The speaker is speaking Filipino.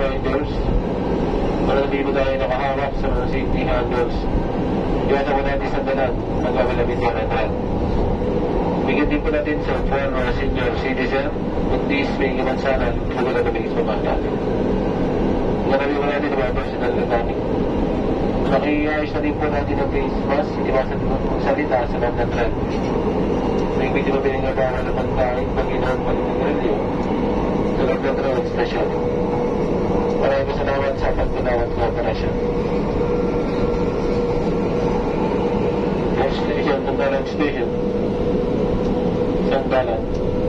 riders. Para hindi mo tayo nakahawak sa mga safety handles. Iwasan mo natin sa dalan. Magkamalabit yan ang trend. Bigyan din po natin sa former senior citizen. Kung dis may imansanan, magula na bigis pamahal natin. Marami mo natin ang mga personal na natin. Makiayos na din po natin ang face mask. Iwasan mo kung salita sa loob ng trend. May hindi mo pinangagawa na pagkain pag inahampan ng radio sa loob ng road station. Maraming salamat sa pagtunawat cooperation. Next station, Sandalan Station. Sandalan.